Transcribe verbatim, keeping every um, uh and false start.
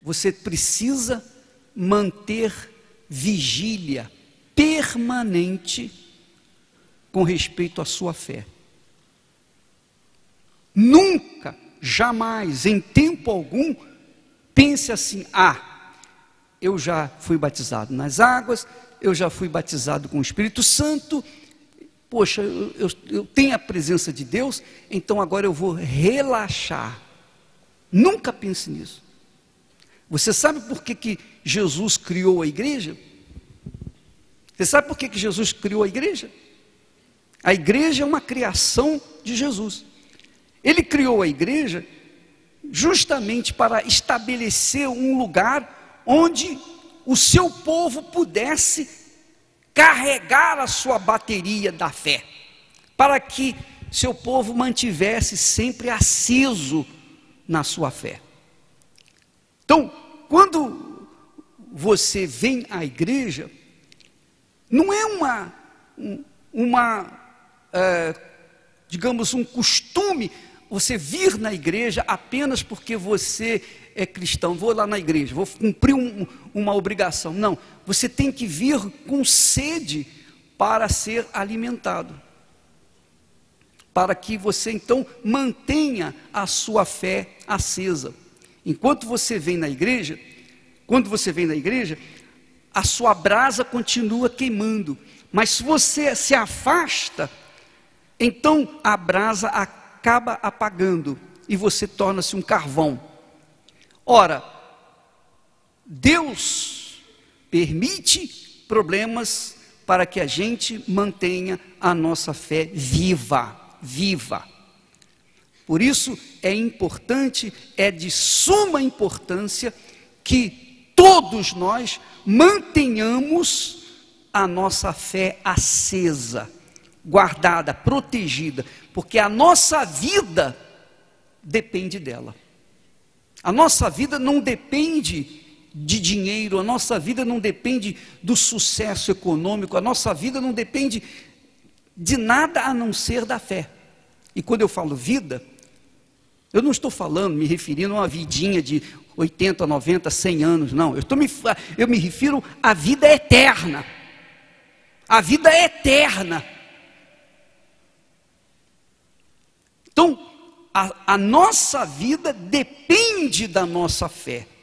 você precisa manter vigília permanente com respeito à sua fé. Nunca, jamais, em tempo algum, pense assim: ah, eu já fui batizado nas águas, eu já fui batizado com o Espírito Santo, poxa, eu, eu, eu tenho a presença de Deus, então agora eu vou relaxar. Nunca pense nisso. Você sabe por que, que Jesus criou a igreja? Você sabe por que, que Jesus criou a igreja? A igreja é uma criação de Jesus. Ele criou a igreja justamente para estabelecer um lugar onde o seu povo pudesse carregar a sua bateria da fé, para que seu povo mantivesse sempre aceso na sua fé. Então, quando você vem à igreja, não é uma, uma é, digamos, um costume você vir na igreja apenas porque você é cristão. Vou lá na igreja, vou cumprir um, uma obrigação. Não, você tem que vir com sede para ser alimentado, para que você então mantenha a sua fé acesa. Enquanto você vem na igreja, quando você vem na igreja, a sua brasa continua queimando, mas se você se afasta, então a brasa acaba apagando e você torna-se um carvão. Ora, Deus permite problemas para que a gente mantenha a nossa fé viva, viva. Por isso é importante, é de suma importância que todos nós mantenhamos a nossa fé acesa, guardada, protegida, porque a nossa vida depende dela. A nossa vida não depende de dinheiro, a nossa vida não depende do sucesso econômico, a nossa vida não depende de nada a não ser da fé. E quando eu falo vida, eu não estou falando, me referindo a uma vidinha de oitenta, noventa, cem anos, não. Eu, estou me, eu me refiro à vida eterna. A vida é eterna. Então, a, a nossa vida depende da nossa fé.